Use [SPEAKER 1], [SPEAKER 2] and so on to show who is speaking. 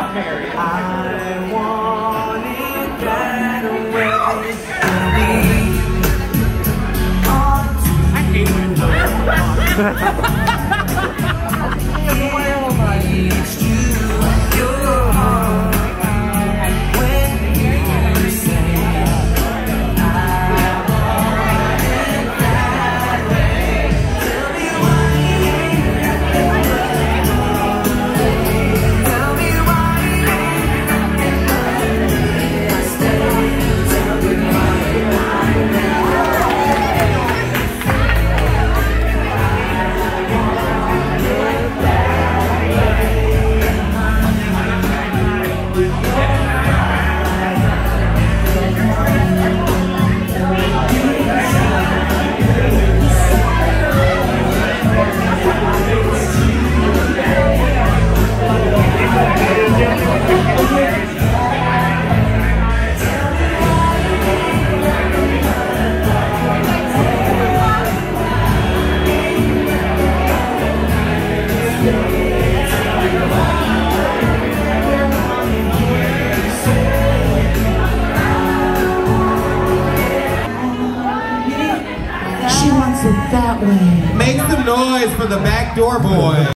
[SPEAKER 1] I want it that way. I hate
[SPEAKER 2] She wants it that way.
[SPEAKER 3] Make some noise for the backdoor boy.